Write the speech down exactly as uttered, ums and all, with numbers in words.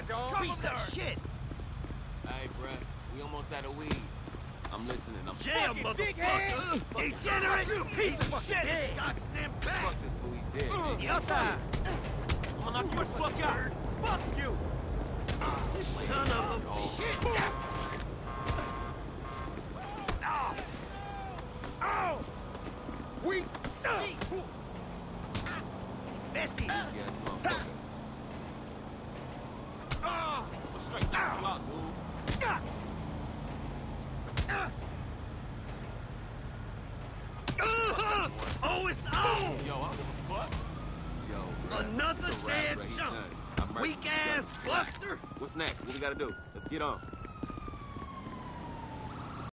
ass piece of shit! Hey, bruh, we almost out of weed. I'm listening. I'm Yeah, motherfucker! Degenerate piece of shit! Goddamn back! Fuck this fool, he's dead. Idiota! I'm gonna knock you the fuck out. Fuck you! Son of a shit! Ow! Ow! We... Messy! Yes, motherfucker. Well, straight knock you out, dude. Oh, it's on! Yo, I don't give a fuck. Yo, bruh, Another it's a rap, dead bruh, he's chump. done. I'm right. Weak ass buster! What's next? What we gotta do? Let's get on.